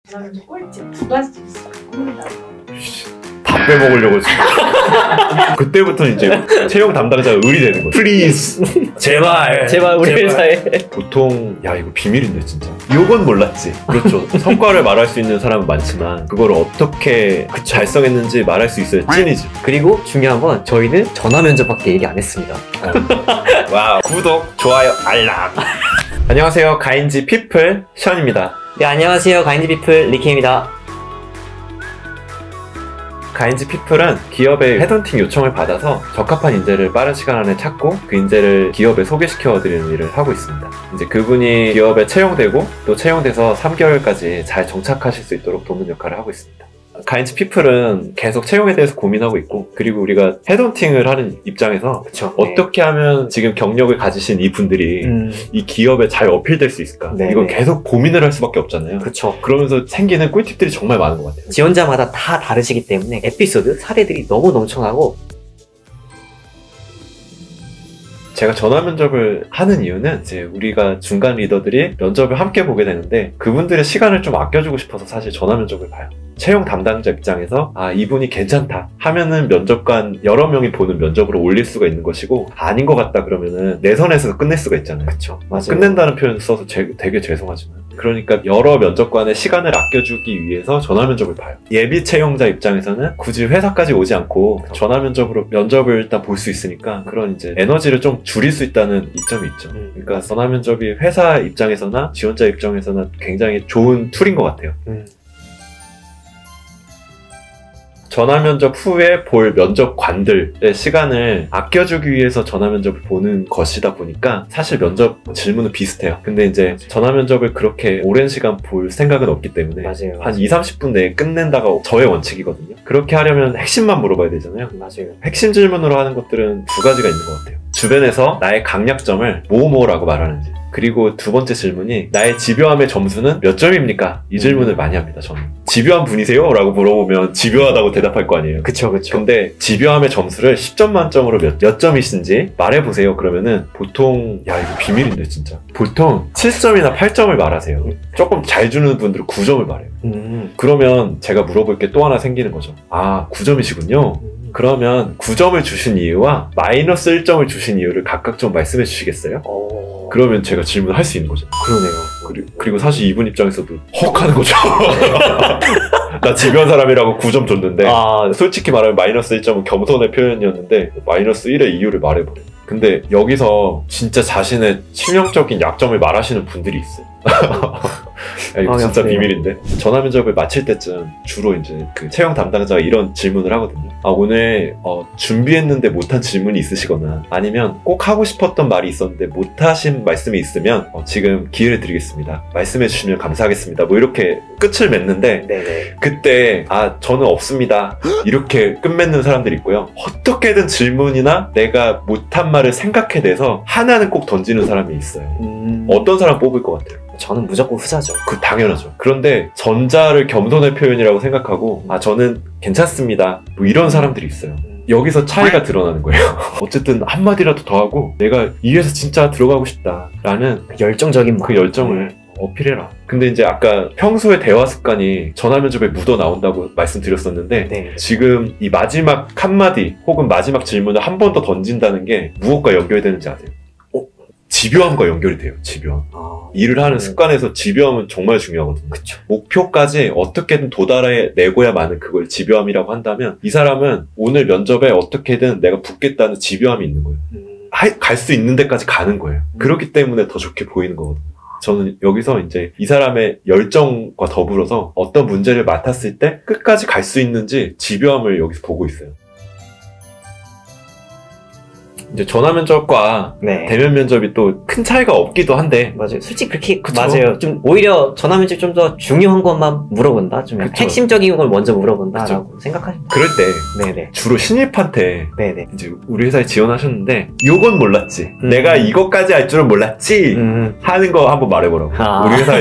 저는 이제 꿀팁 두 가지 있습니다. 다 빼먹으려고 했어. 그때부터 이제 채용 담당자가 을이 되는 거야. 플리즈 제발 우리 회사에. 보통 야 이거 비밀인데 진짜 요건 몰랐지. 그렇죠. 성과를 말할 수 있는 사람은 많지만 그걸 어떻게 달성했는지 말할 수 있어야 찐이지. 그리고 중요한 건 저희는 전화 면접밖에 얘기 안 했습니다. 와 구독 좋아요 알람. 안녕하세요 가인지 피플 션입니다. 네, 안녕하세요 가인지 피플 리케입니다. 가인지 피플은 기업의 헤드헌팅 요청을 받아서 적합한 인재를 빠른 시간 안에 찾고 그 인재를 기업에 소개시켜드리는 일을 하고 있습니다. 이제 그분이 기업에 채용되고 또 채용돼서 3개월까지 잘 정착하실 수 있도록 돕는 역할을 하고 있습니다. 가인지 피플은 계속 채용에 대해서 고민하고 있고, 그리고 우리가 헤드헌팅을 하는 입장에서 그쵸, 어떻게 하면 지금 경력을 가지신 이 분들이 이 기업에 잘 어필될 수 있을까? 네, 이건 계속 고민을 할 수밖에 없잖아요. 그렇죠. 그러면서 생기는 꿀팁들이 정말 많은 것 같아요. 지원자마다 다 다르시기 때문에 에피소드, 사례들이 너무 넘쳐나고. 제가 전화 면접을 하는 이유는 이제 우리가 중간 리더들이 면접을 함께 보게 되는데 그분들의 시간을 좀 아껴주고 싶어서 사실 전화 면접을 봐요. 채용 담당자 입장에서 아 이분이 괜찮다 하면은 면접관 여러 명이 보는 면접으로 올릴 수가 있는 것이고, 아닌 것 같다 그러면은 내선에서 끝낼 수가 있잖아요. 그쵸, 맞아요. 끝낸다는 표현을 써서 되게 죄송하지만, 그러니까 여러 면접관의 시간을 아껴주기 위해서 전화 면접을 봐요. 예비 채용자 입장에서는 굳이 회사까지 오지 않고 전화 면접으로 면접을 일단 볼 수 있으니까 그런 이제 에너지를 좀 줄일 수 있다는 이점이 있죠. 그러니까 전화 면접이 회사 입장에서나 지원자 입장에서나 굉장히 좋은 툴인 것 같아요. 전화 면접 후에 볼 면접관들의 시간을 아껴주기 위해서 전화 면접을 보는 것이다 보니까 사실 면접 질문은 비슷해요. 근데 이제 전화 면접을 그렇게 오랜 시간 볼 생각은 없기 때문에 맞아요. 한 2~30분 내에 끝낸다가 저의 원칙이거든요. 그렇게 하려면 핵심만 물어봐야 되잖아요. 맞아요. 핵심 질문으로 하는 것들은 두 가지가 있는 것 같아요. 주변에서 나의 강약점을 뭐뭐라고 말하는지, 그리고 두 번째 질문이 나의 집요함의 점수는 몇 점입니까? 이 질문을 많이 합니다. 저는 집요한 분이세요? 라고 물어보면 집요하다고 대답할 거 아니에요. 그쵸. 근데 집요함의 점수를 10점 만점으로 몇 점이신지 말해보세요. 그러면은 보통 야 이거 비밀인데 진짜 보통 7점이나 8점을 말하세요. 조금 잘 주는 분들은 9점을 말해요. 그러면 제가 물어볼 게 또 하나 생기는 거죠. 아 9점이시군요. 그러면 9점을 주신 이유와 마이너스 1점을 주신 이유를 각각 좀 말씀해 주시겠어요? 그러면 제가 질문할 수 있는 거죠. 그러네요. 그리고 사실 이분 입장에서도 헉 하는 거죠. 나 집요한 사람이라고 9점 줬는데 솔직히 말하면 마이너스 1점은 겸손의 표현이었는데 마이너스 1의 이유를 말해버려요. 근데 여기서 진짜 자신의 치명적인 약점을 말하시는 분들이 있어요. 야, 이거 진짜 비밀인데? 전화 면접을 마칠 때쯤 주로 이제 그 채용 담당자가 이런 질문을 하거든요. 아, 오늘 준비했는데 못한 질문이 있으시거나 아니면 꼭 하고 싶었던 말이 있었는데 못하신 말씀이 있으면 지금 기회를 드리겠습니다. 말씀해 주시면 감사하겠습니다. 뭐 이렇게 끝을 맺는데 네네. 그때 저는 없습니다. 이렇게 끝맺는 사람들이 있고요. 어떻게든 질문이나 내가 못한 말을 생각해내서 하나는 꼭 던지는 사람이 있어요. 어떤 사람 뽑을 것 같아요? 저는 무조건 후자죠. 당연하죠. 그런데 전자를 겸손의 표현이라고 생각하고 저는 괜찮습니다. 뭐 이런 사람들이 있어요. 여기서 차이가 드러나는 거예요. 어쨌든 한마디라도 더 하고 내가 이 회사 진짜 들어가고 싶다라는 열정적인 그 열정을 어필해라. 근데 이제 아까 평소의 대화 습관이 전화 면접에 묻어 나온다고 말씀드렸었는데 네. 지금 이 마지막 한마디 혹은 마지막 질문을 한 번 더 던진다는 게 무엇과 연결되는지 아세요? 집요함과 연결이 돼요. 집요함. 일을 하는 습관에서 집요함은 정말 중요하거든요. 그쵸. 목표까지 어떻게든 도달해내고야만은 그걸 집요함이라고 한다면 이 사람은 오늘 면접에 어떻게든 내가 붙겠다는 집요함이 있는 거예요. 갈 수 있는 데까지 가는 거예요. 그렇기 때문에 더 좋게 보이는 거거든요. 저는 여기서 이제 이 사람의 열정과 더불어서 어떤 문제를 맡았을 때 끝까지 갈 수 있는지 집요함을 여기서 보고 있어요. 이제 전화 면접과 대면 면접이 또 큰 차이가 없기도 한데 맞아요. 솔직히 그렇게 맞아요. 좀 오히려 전화 면접 좀 더 중요한 것만 물어본다. 좀 핵심적인 걸 먼저 물어본다라고 생각하시면 그럴 때 주로 신입한테 이제 우리 회사에 지원하셨는데 요건 몰랐지. 내가 이것까지 할 줄은 몰랐지. 하는 거 한번 말해보라고. 우리 회사에 대해서.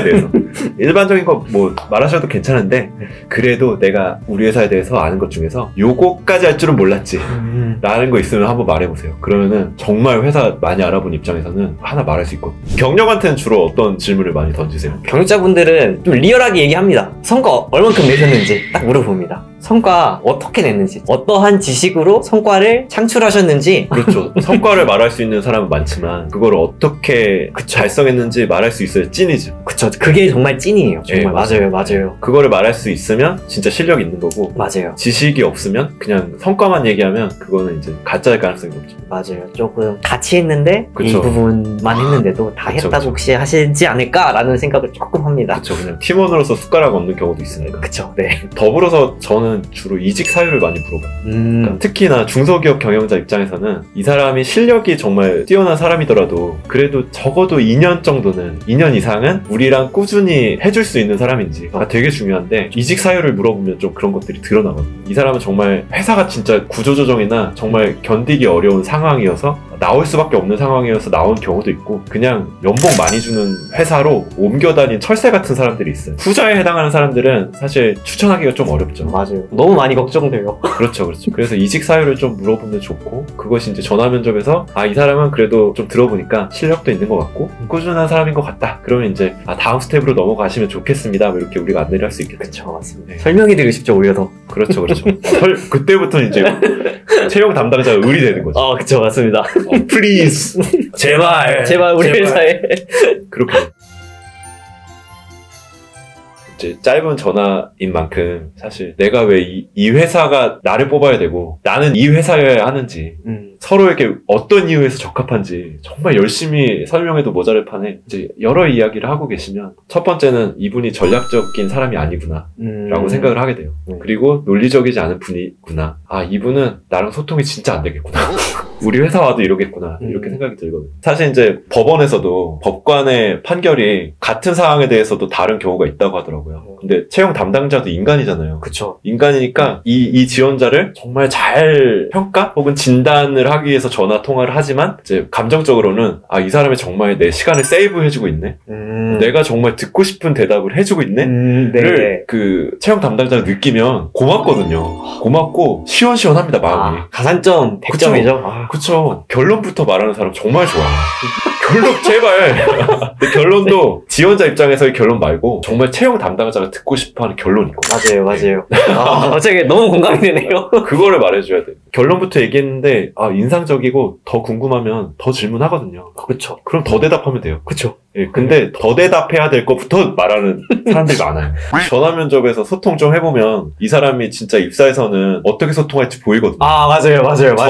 일반적인 거 뭐 말하셔도 괜찮은데 그래도 내가 우리 회사에 대해서 아는 것 중에서 요거까지 할 줄은 몰랐지 라는 거 있으면 한번 말해보세요. 그러면은 정말 회사 많이 알아본 입장에서는 하나 말할 수 있거든요. 경력한테는 주로 어떤 질문을 많이 던지세요? 경력자분들은 좀 리얼하게 얘기합니다. 성과 얼만큼 내셨는지 딱 물어봅니다. 성과 어떻게 냈는지, 어떠한 지식으로 성과를 창출하셨는지. 그렇죠. 성과를 말할 수 있는 사람은 많지만 그걸 어떻게 달성했는지 말할 수 있어야 찐이지. 그쵸. 그게 정말 찐이에요. 정말. 네, 맞아요. 맞아요. 그거를 말할 수 있으면 진짜 실력이 있는 거고, 맞아요. 지식이 없으면 그냥 성과만 얘기하면 그거는 이제 가짜일 가능성이 높죠. 맞아요. 조금 같이 했는데 그쵸. 이 부분만 했는데도 다 그쵸, 했다고 그쵸. 혹시 하시지 않을까라는 생각을 조금 합니다. 그렇죠. 그냥 팀원으로서 숟가락 얹는 경우도 있으니까. 그쵸. 네. 더불어서 저는 주로 이직 사유를 많이 물어봐요. 그러니까 특히나 중소기업 경영자 입장에서는 이 사람이 실력이 정말 뛰어난 사람이더라도 그래도 적어도 2년 정도는, 2년 이상은 우리랑 꾸준히 해줄 수 있는 사람인지가 되게 중요한데, 이직 사유를 물어보면 좀 그런 것들이 드러나거든요. 이 사람은 정말 회사가 진짜 구조조정이나 정말 견디기 어려운 상황이어서 나올 수밖에 없는 상황이어서 나온 경우도 있고, 그냥 연봉 많이 주는 회사로 옮겨 다닌 철새 같은 사람들이 있어요. 후자에 해당하는 사람들은 사실 추천하기가 좀 어렵죠. 맞아요. 너무 많이 걱정돼요. 그렇죠, 그렇죠. 그래서 이직 사유를 좀 물어보면 좋고, 그것이 이제 전화 면접에서 이 사람은 그래도 좀 들어보니까 실력도 있는 것 같고 꾸준한 사람인 것 같다. 그러면 이제 다음 스텝으로 넘어가시면 좋겠습니다. 뭐 이렇게 우리가 안내를 할 수 있겠죠. 그쵸, 맞습니다. 네. 설명해드리고 싶죠, 오히려 더. 그렇죠, 그렇죠. 그때부터 이제 채용 담당자가 을이 되는 거죠. 그쵸, 맞습니다. 플리즈 제발 우리 회사에. 그렇게 이제 짧은 전화인 만큼 사실 내가 왜 이 회사가 나를 뽑아야 되고 나는 이 회사여야 하는지, 서로에게 어떤 이유에서 적합한지 정말 열심히 설명해도 모자랄 판에 이제 여러 이야기를 하고 계시면, 첫 번째는 이분이 전략적인 사람이 아니구나 라고 생각을 하게 돼요. 그리고 논리적이지 않은 분이구나. 이분은 나랑 소통이 진짜 안 되겠구나. 우리 회사 와도 이러겠구나. 이렇게 생각이 들거든요. 사실 이제 법원에서도 법관의 판결이 같은 사항에 대해서도 다른 경우가 있다고 하더라고요. 근데 채용 담당자도 인간이잖아요. 그쵸. 인간이니까 이 지원자를 정말 잘 평가 혹은 진단을 하기 위해서 전화 통화를 하지만, 이제 감정적으로는 이 사람이 정말 내 시간을 세이브해주고 있네. 내가 정말 듣고 싶은 대답을 해주고 있네.를 그 채용 담당자가 느끼면 고맙거든요. 고맙고 시원시원합니다, 마음이. 가산점 100점이죠. 그쵸. 결론부터 말하는 사람 정말 좋아. 결론 제발. 근데 결론도 지원자 입장에서의 결론 말고 정말 채용 담당자가 듣고 싶어하는 결론이 있고. 맞아요. 갑자기 너무 공감이 되네요. 그거를 말해줘야 돼. 결론부터 얘기했는데 인상적이고 더 궁금하면 더 질문하거든요. 그렇죠. 그럼 더 대답하면 돼요. 그렇죠. 예, 근데 더 대답해야 될 것부터 말하는 사람들이 많아요. 전화 면접에서 소통 좀 해보면 이 사람이 진짜 입사에서는 어떻게 소통할지 보이거든요. 맞아요.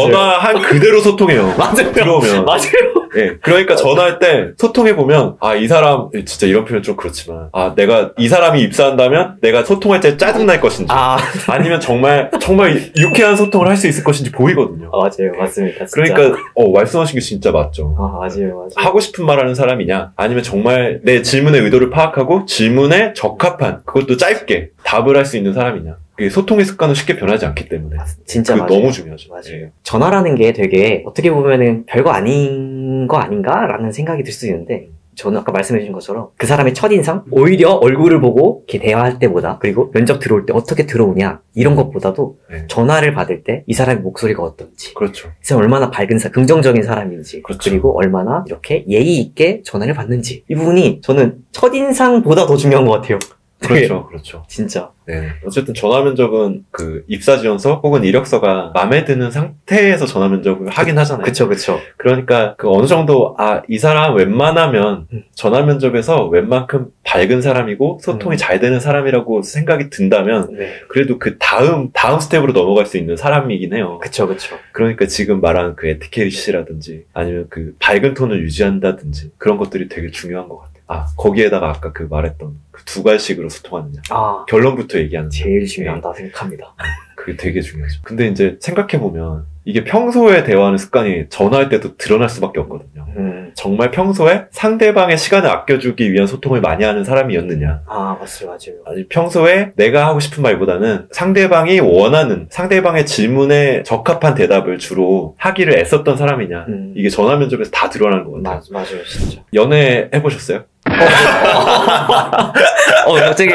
전화한 그대로 소통해요. 맞아요. 들어오면. 맞아요. 예, 그러니까 전화할 때 소통해보면 이 사람, 진짜 이런 표현 좀 그렇지만 내가 이 사람이 입사한다면 내가 소통할 때 짜증날 것인지 아니면 정말 유쾌한 소통을 할 수 있을 것인지 보이거든요. 맞아요. 맞습니다. 진짜. 그러니까 말씀하신 게 진짜 맞죠. 맞아요. 하고 싶은 말 하는 사람이냐, 아니면 정말 내 질문의 의도를 파악하고 질문에 적합한, 그것도 짧게 답을 할 수 있는 사람이냐. 소통의 습관은 쉽게 변하지 않기 때문에 진짜 맞아요. 너무 중요하죠. 맞아요. 예. 전화라는 게 되게 어떻게 보면은 별거 아닌 거 아닌가라는 생각이 들 수 있는데, 저는 아까 말씀해 주신 것처럼 그 사람의 첫인상, 오히려 얼굴을 보고 이렇게 대화할 때보다, 그리고 면접 들어올 때 어떻게 들어오냐 이런 것보다도 전화를 받을 때 이 사람의 목소리가 어떤지, 그렇죠. 이 사람 얼마나 밝은 긍정적인 사람인지, 그렇죠. 그리고 얼마나 이렇게 예의 있게 전화를 받는지, 이 부분이 저는 첫인상보다 더 중요한 것 같아요. 그렇죠. 진짜. 네. 어쨌든 전화 면접은 그 입사 지원서 혹은 이력서가 마음에 드는 상태에서 전화 면접을 하긴 하잖아요. 그쵸. 그러니까 그 어느 정도 이 사람 웬만하면 전화 면접에서 웬만큼 밝은 사람이고 소통이 잘 되는 사람이라고 생각이 든다면 그래도 그 다음 스텝으로 넘어갈 수 있는 사람이긴 해요. 그쵸. 그러니까 지금 말한 그 에티켓이라든지 아니면 그 밝은 톤을 유지한다든지 그런 것들이 되게 중요한 것 같아요. 거기에다가 아까 그 말했던 그 두 갈식으로 소통하느냐. 결론부터 얘기하는. 제일 중요하다 생각합니다. 그게 되게 중요하죠. 근데 이제 생각해보면 이게 평소에 대화하는 습관이 전화할 때도 드러날 수밖에 없거든요. 정말 평소에 상대방의 시간을 아껴주기 위한 소통을 많이 하는 사람이었느냐. 맞아요. 아니, 평소에 내가 하고 싶은 말보다는 상대방이 원하는, 상대방의 질문에 적합한 대답을 주로 하기를 애썼던 사람이냐. 이게 전화 면접에서 다 드러나는 것 같아요. 맞아요, 진짜. 연애 해보셨어요? 갑자기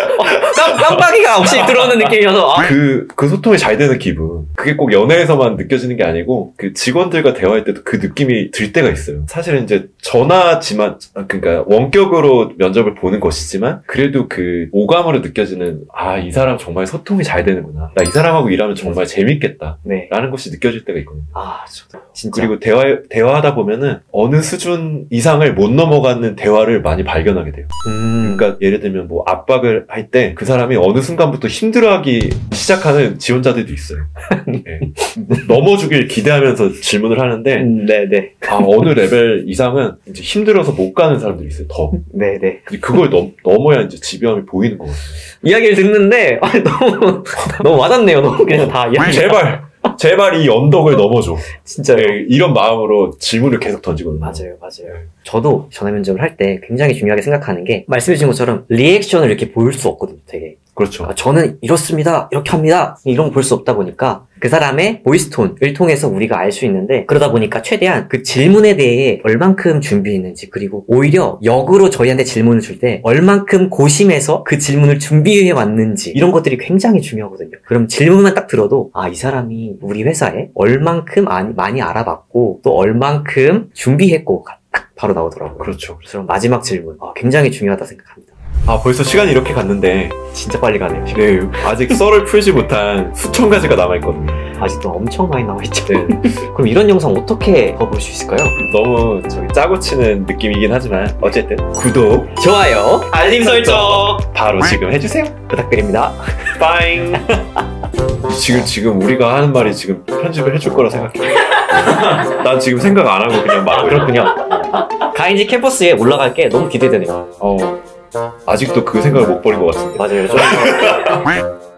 깜빡이가 없이 들어오는 느낌이어서 그 소통이 잘 되는 기분. 그게 꼭 연애에서만 느껴지는 게 아니고 그 직원들과 대화할 때도 그 느낌이 들 때가 있어요. 사실은 이제 전화지만 그러니까 원격으로 면접을 보는 것이지만 그래도 그 오감으로 느껴지는 이 사람 정말 소통이 잘 되는구나. 나 이 사람하고 일하면 정말 재밌겠다. 네. 라는 것이 느껴질 때가 있거든요. 저도 진짜. 그리고 대화하다 보면은 어느 수준 이상을 못 넘어가는 대화를 많이 발견하게 돼요. 그러니까 예를 들면 뭐 압박을 할 때 그 사람이 어느 순간부터 힘들어하기 시작하는 지원자들도 있어요. 네. 넘어주길 기대하면서 질문을 하는데 네네. 어느 레벨 이상은 이제 힘들어서 못 가는 사람들이 있어요. 더. 네네. 그걸 넘어야 이제 집요함이 보이는 거거든요. 이야기를 듣는데 너무 와닿네요. 너무 그냥 다 제발 이 언덕을 넘어줘. 진짜요. 네, 이런 마음으로 질문을 계속 던지거든요. 맞아요. 저도 전화 면접을 할 때 굉장히 중요하게 생각하는 게 말씀해 주신 것처럼 리액션을 이렇게 볼 수 없거든요. 되게. 그렇죠. 저는 이렇습니다. 이렇게 합니다. 이런 거 볼 수 없다 보니까 그 사람의 보이스톤을 통해서 우리가 알 수 있는데 그러다 보니까 최대한 그 질문에 대해 얼만큼 준비했는지 그리고 오히려 역으로 저희한테 질문을 줄 때 얼만큼 고심해서 그 질문을 준비해 왔는지 이런 것들이 굉장히 중요하거든요. 그럼 질문만 딱 들어도 이 사람이 우리 회사에 얼만큼 많이 알아봤고 또 얼만큼 준비했고 딱 바로 나오더라고요. 그렇죠. 그래서 마지막 질문 굉장히 중요하다 생각합니다. 벌써 시간이 이렇게 갔는데 진짜 빨리 가네요. 네, 아직 썰을 풀지 못한 수천 가지가 남아있거든요. 아직도 엄청 많이 남아있죠. 네. 그럼 이런 영상 어떻게 더 볼 수 있을까요? 너무 짜고 치는 느낌이긴 하지만 어쨌든 구독, 좋아요, 알림 설정 바로 지금 해주세요. 부탁드립니다. 빠잉. 지금 우리가 하는 말이 지금 편집을 해줄 거라 생각해. 난 지금 생각 안 하고 그냥 말하고 그렇군요. 가인지 캠퍼스에 올라갈 게 너무 기대되네요. 아직도 그 생각을 못 버린 것 같은데. 맞아요.